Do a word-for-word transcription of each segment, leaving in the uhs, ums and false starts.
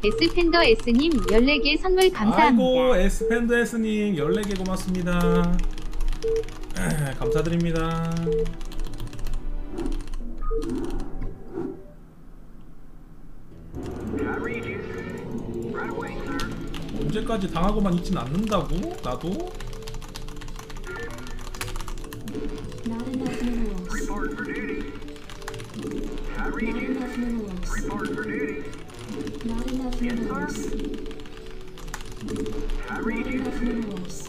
S팬더 S님 열네 개 선물 감사합니다. 아이고 S팬더 S님 열네 개 고맙습니다. 감사드립니다. 언제까지 당하고만 있진 않는다고? 나도? Not enough minerals. Report for duty. I Not read you. enough minerals. Report for duty. Not enough Yes, minerals. sir. I Not read you. enough minerals.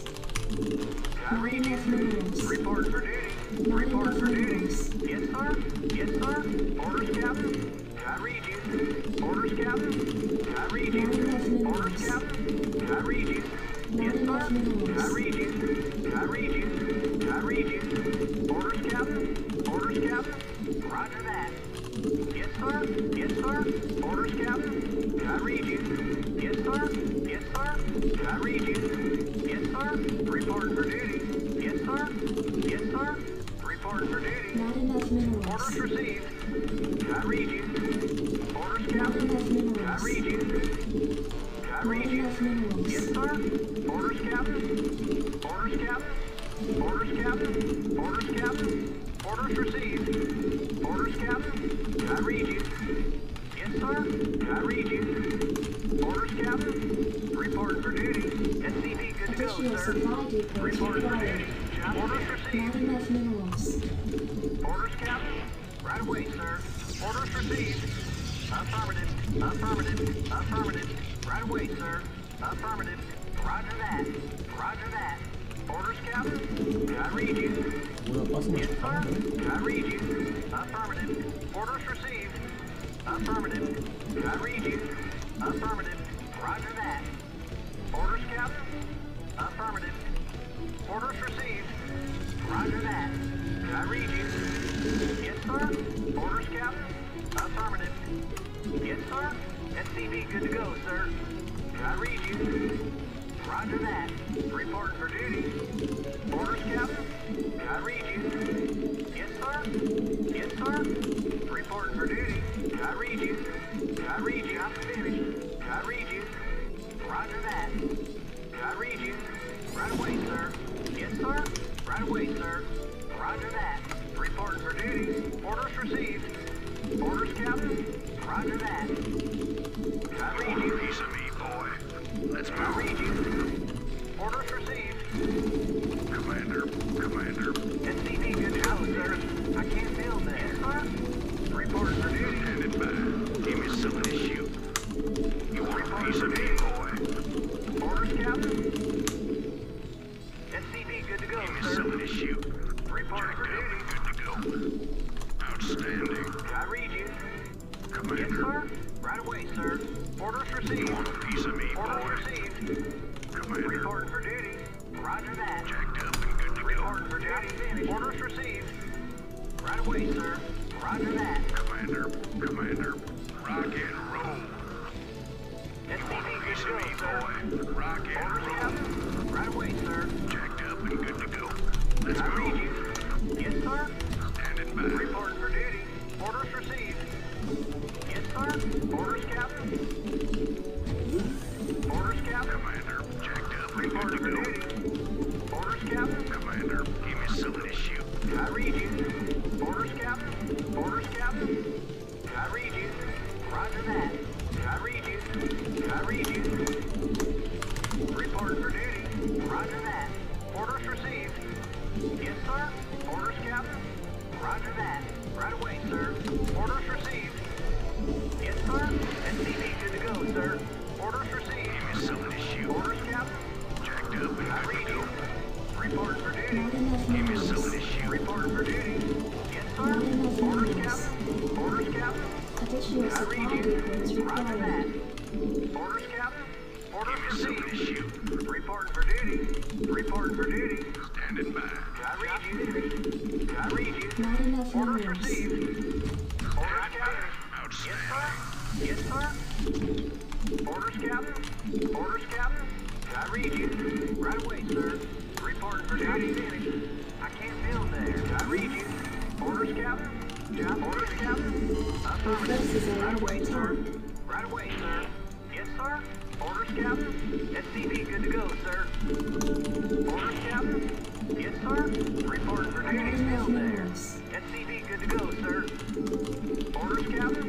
I Not read enough you. minerals. Report for duty. Not Report enough for duty. minerals. Yes, sir. Yes, sir. Orders, Captain. I read you. Orders, Captain. I read you. Not enough minerals. Orders, Captain. I read you. Not Yes, enough sir. minerals. I read you. I read you. I read you. Orders, Captain. Orders, Captain. Roger that. Yes, sir. Yes, sir. Orders, Captain. I read you. Yes, sir. Yes, sir. I read you. Yes, sir. Report for duty. Yes, sir. Yes, sir. Report for duty. Not enough minerals. Orders received. I read you. Orders, Not Captain. enough I minerals. read you. I Not read you. enough minerals. Yes, sir. Orders, Captain. Orders, Captain. Orders, Captain. Orders, Captain. Orders received. Orders, Captain. I read you. Yes, sir. I read you. Orders, Captain. Report for duty. S C V good to go, Additional sir. supply depots Report for required. duty. Orders Not received. enough minerals. Orders, Captain. Right away, sir. Orders received. Affirmative. Affirmative. Affirmative. Right away, sir. Affirmative. Roger that. Roger that. Orders, Captain. I read you. 뭐야 가스만 Yes, sir. 좋다는데? I read you. Affirmative. Orders received. Affirmative. I read you. Affirmative. Roger that. Orders, Captain. Affirmative. Orders received. Roger that. I read you. Yes, sir. Orders, Captain. Affirmative. Yes, sir. S C V good to go, sir. I read you. Roger that. Reporting for duty. Orders, Captain. I read you. Yes, sir. Yes, sir. Reporting for duty. I read you. I read you. I'm finished. I read you. Roger that. I read you. Right away, sir. Yes, sir. Right away, sir. Roger that. Reporting for duty. Orders received. Orders, Captain. Roger that. I read you. Piece of me, boy. Let's I move. read you. Orders received. Commander, Commander. S C V good to go, sir. I can't build that. Yes, sir. Reporting for duty. Stand it back. Give me some of this shoot. You want a piece of me, boy? Orders, Captain. S C V good to go, Give me sir. some of this shoot. Reporting for Jacked up duty. and good to go. Outstanding. I read you. Yes, Commander, sir. Right away, sir. Orders you received. want a piece of me, Orders boy? received. Commander, Reporting for duty. Roger that. jacked up and good to Reporting go. for duty. Orders received. Right away, sir. Roger that. Commander, Commander. Rock and roll. S C V good Piece to of go, me, sir. boy. Rock Orders, and roll. Captain. Right away, sir. Jacked up and good to go. Let's I read move. you. Yes, sir. Standing back. Reporting for duty. Orders received. Yes, sir. Orders, Captain. Orders, Captain. Commander, jacked up and good Reporting to for go. duty. Orders, Captain. Commander, give me some of this shoot. I read you. Orders, Captain. Orders, Captain. I read you. Roger that. I read you. I read you. Reporting for duty. Roger that. Orders received. Yes, sir. Orders, Captain. Roger that. Right away, sir. Orders received. Yes, sir. S C V good to go, sir. Orders received. Give me some of this shoot. Orders, Captain. Jacked up and I good read to you. go. Reporting for duty. Not enough Give me some of minerals. this shoot. Reporting for duty. Yes, Not sir. enough Orders, minerals. Captain. Orders, Captain. Additional I supply read you. depots Roger that. required. Orders, Captain. Orders Give me some of this received. shoot. Reporting for duty. Reporting for duty. Standing back. I read you. I read you. Not enough Orders minerals. received. Orders, Captain. Yes, sir. Outstanding. Yes, sir. Orders, Captain. Orders, Captain. I read you. Right away, sir. Reporting for duty. Finished. I can't build there. I read you. Orders, Captain. Orders, Captain. Your forces Affirmative. are Right under away, sir. attack. Right away, sir. Yes, Orders, Captain? Yes, sir. Reporting for Not duty. enough Still there. minerals. S C V good to go, sir. Orders, Captain?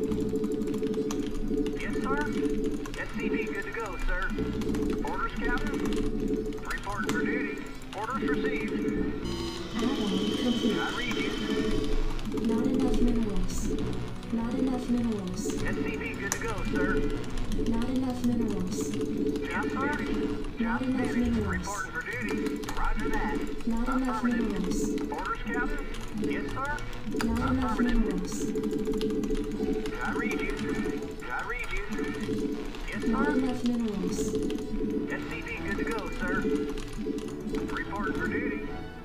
Yes, sir. S C V good to go, sir. Orders, Captain? Reporting for duty. Orders received. Add-on complete. I read you. Not enough minerals. Not enough minerals. S C V good to go, sir. Not enough minerals. Yes, sir. Not enough Standing. minerals. Reporting for duty. Roger that. Not enough Affirmative. minerals. Orders, Captain? Yes, sir. Not enough minerals. I read you. I read you. Yes, Not sir. enough minerals. S C V good to go, sir. Reporting for duty.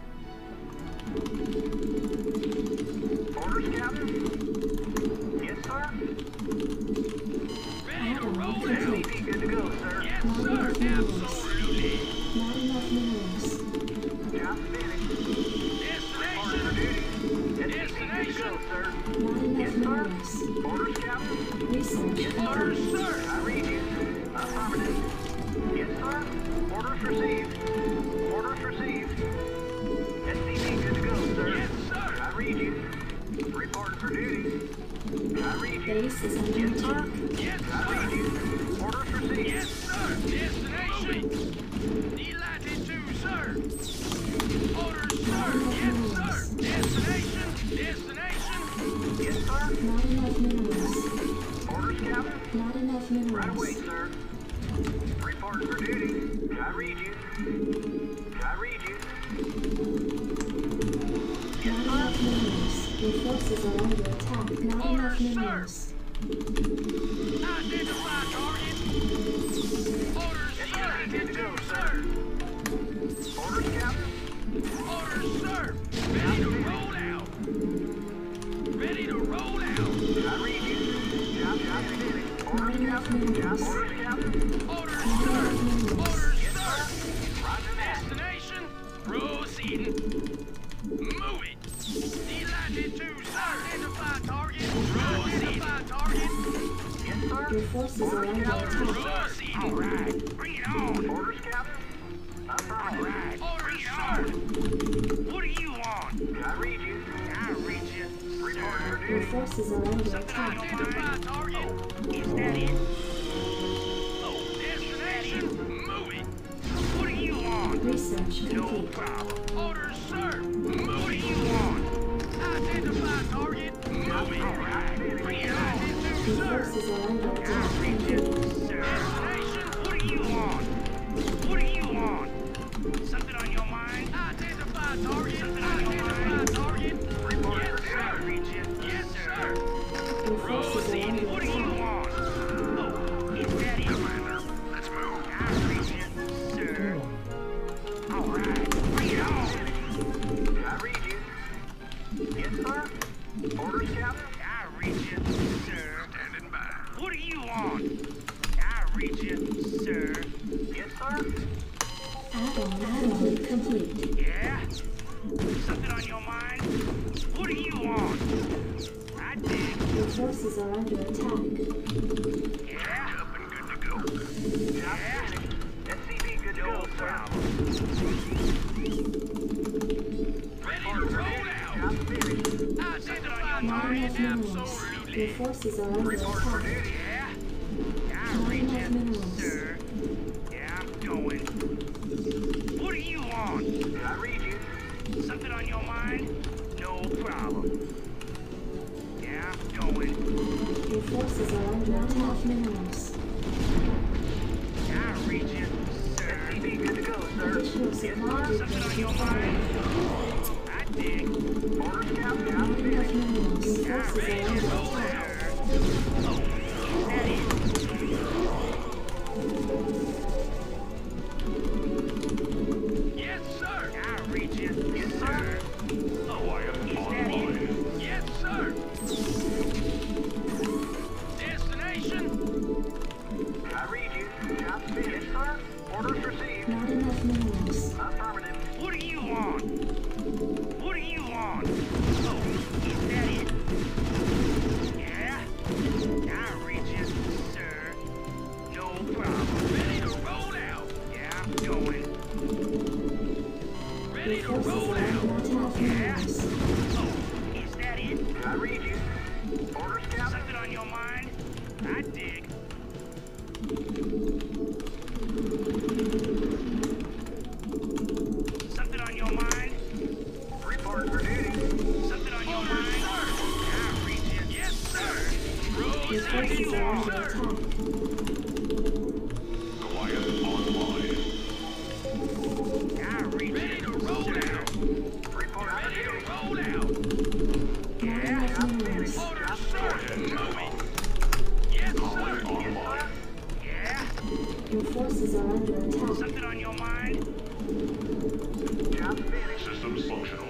Orders, Captain? Yes, sir. Add-on S C complete. V good to go, sir. Not enough minerals. Not enough minerals. Job finished. Reporting for duty. S C V good to go, sir. Not Yes, enough sir. minerals. Orders, Captain? Research Yes, complete. sir. I read you. Affirmative. Yes, sir. Orders received. Orders received. S C V good to go, sir. Yes, sir. I read you. Reporting for duty. I read you. Base is under Yes, sir. attack. Yes, I read you. Orders received. Yes, sir. Destination. Delighted to, sir. Orders, sir. Yes, sir. Destination. Destination. Yes, sir. Not enough minerals. Orders, Captain. Not enough Right away, minerals. sir. Reporting for duty. I read you. I read you. Not enough minerals. Your forces are under attack. Not enough minerals. Identify target. Orders, S C sir. V good to go, sir. Orders, Captain. Orders, sir. Ready to roll out. Ready to roll out. I read you. Job, job finished. Orders, Not enough Captain. minerals. Orders, Captain. Orders, Not sir. enough minerals. Orders, Yes, sir. sir. Roger that. Destination. Proceeding. Move it. Delighted to, sir. Identify target. Identify target. Yes, sir. Your forces are under attack. Proceeding. All right. Bring it on. Orders, Captain. Affirmative. Orders, sir. What do you want? I read you. I read you. Reporting for Your duty. forces are under attack. Identify target. Is that it? Oh, destination. Move it. What do you want? Research No complete. problem. Orders, sir. Move. What do you want? Identify target. Move it. All right. Bring it on. Your Sir. forces are under attack. Destination. What do you want? What do you want? Something on your mind? Identify target. Something on your mind? Target. Yes, sir. Yes, sir. Your forces are Proceed. under What do you attack. want? Oh, is that it? Commander, let's move. I read you, sir. All right. Bring it on. I read you. Yes, sir. Orders, Captain. I read you, sir. Standing by. What do you want? I read you, sir. Yes, sir. Add-on add-on complete. Yeah? Something on your mind? What do you want? I did. Your forces are under attack. Yeah? Up and good to go. Job finished. S C V good to go, sir. Ready to roll out. Job finished. Identify Not target. enough minerals. Absolutely. Your forces are under Reporting for attack. duty. Yeah? I Not read enough you, minerals. sir. Yeah, I'm going. What do you want? I read you. Something on your mind? No problem. Yeah, I'm going. Your forces are under attack. Minerals. I read you, S C sir. V good to go, sir. Additional Yes, supply sir. Something on your depots mind? required. I dig. Orders, Captain. Job Not enough finished. minerals. Your I forces read are you, under attack. sir. Oh, is that it? Yes, sir. I read you. Yes, sir. Oh, I am is that it? Yes, sir. Destination. I read you. Job finished, sir. Orders received. Not enough minerals. Affirmative. What do you want? What do you want? Oh, is that it? Yeah? I read you, sir. No problem. Ready to roll out. Yeah, I'm going. forces are under attack Mars. Is that it? I read you. Orders, Captain. Something on your mind? I dig. Something on your mind? Report for duty. Something on your mind? I read you. Yes, sir. Your forces are under attack. Quiet online. I read you. Ready to roll out. Report for Ready to duty. roll out. Not enough minerals. Order, sir. Moving. Yes, sir. Online. Yeah. Your forces are under attack. Something on your mind? Job finished. Systems functional.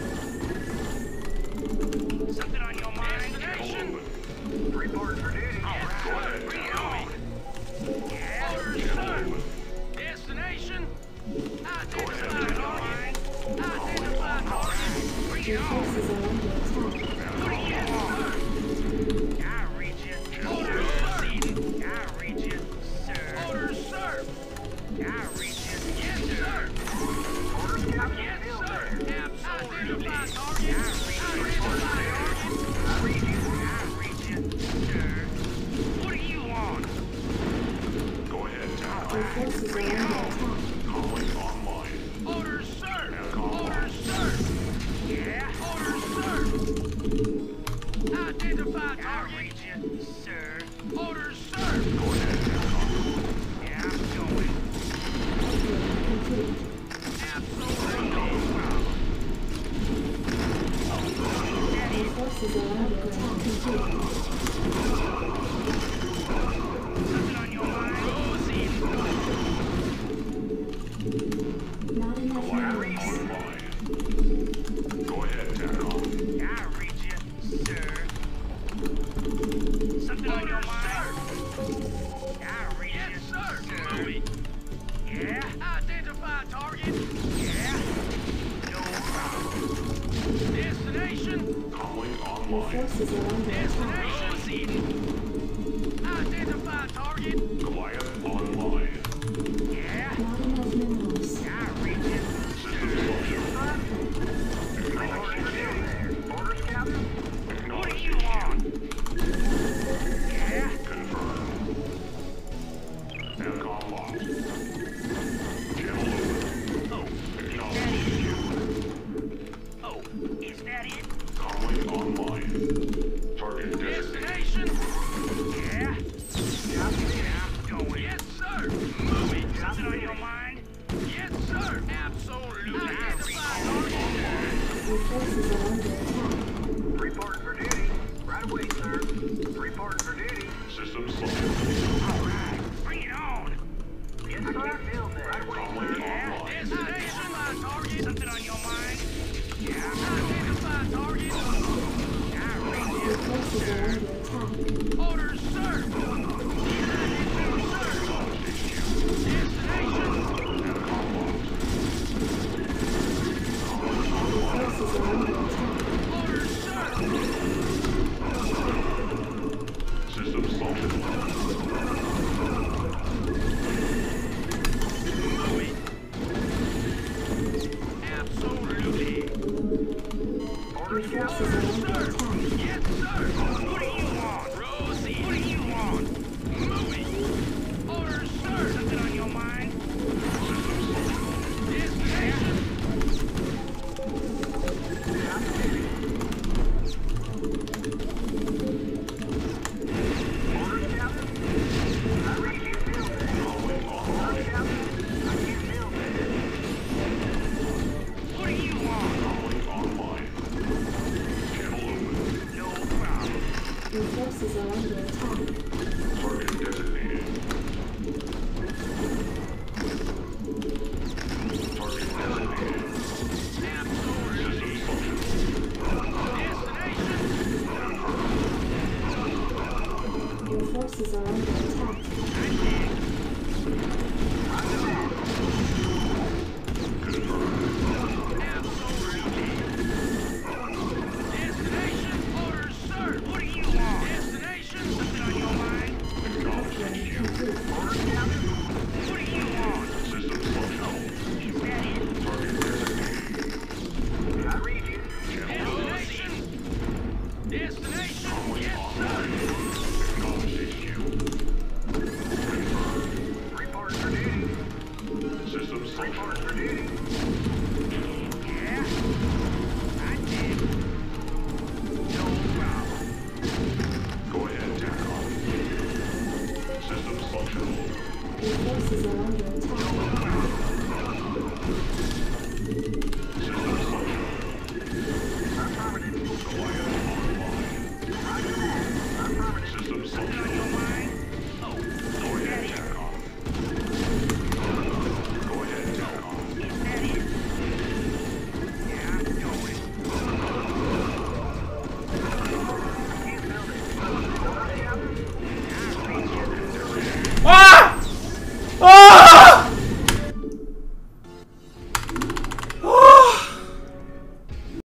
Something on your mind? Channel open. Report for duty. All right. Go ahead, Bring it Captain. on. Yeah. Order, Channel sir. open. Destination. ahead, Identify Captain. target. Identify target. Bring it Your on. forces are under attack. What do you want? I read you. Order, sir. I read you, sir. Order, sir. I read you. Yes, sir. Orders, Captain. Yes, Still sir. there. Absolutely. Identify target. Identify target. I read you. I read you, sir. What do you want? Go ahead, Your Captain. forces are under attack. Calling online. Orders, sir. Aircom Orders, sir. Yeah. Orders, sir. Identify target. I read you, sir. Orders, sir. Go ahead, Aircom. Yeah, I'm going. Complete. Absolutely no problem. Your forces are under attack. Complete. Something on your mind? Rosie. Not enough minerals. Online. Go ahead, Aircom. I read you, sir. Something on your mind? I read you, sir. Moving. Yeah. Identify target. Yeah. No problem. Destination. Calling Your online. forces are under attack. Destination. Identify target. Quiet online. Yeah. Not enough minerals. I read you. Systems functional. Report for duty. Orders, Captain. What do you want? Yeah. Confirmed. Aircom locked. Channel open. Acknowledged you. Oh, is that it? Calling online. Target designated. Destination? Yeah. Job finished. I'm going. Yes, sir. Moving. Something on your mind? Yes, sir. Absolutely. Identify target. Your forces are under attack. Report for duty. Right away, sir. Report for duty. Systems functional. All right. Bring it on. Yes, sir. Still there. Right away, Calling sir. Yeah. online. Destination. Target. Something on your mind? Yeah. Identify target. I read Your you. forces are under attack. Orders, sir. Destination. Aircom locked. Your forces are under attack. Orders, sir. Systems functional. Moving. Absolutely. Orders, Your Captain. forces are under Sir. attack. Yes, sir. What do you want? Rosie. What do you want? Moving. Orders, sir. Something on your mind? Destination. Job finished. Orders, Captain. I read you. Still there. Calling online. Orders, Captain. I can't still there. What do you want? Calling online. Channel open. No problem. Your forces are under attack. Target designated. Target designated. Absolutely. Systems functional. Destination. Your forces are under attack. I dig. Confirmed. Absolutely. Destination. Orders, sir. What do you want? Destination. Something on your mind? Acknowledged you. Complete. Orders, Captain. What do you want? Systems functional. Is that it? Target designated. Your forces are under attack. Affirmative.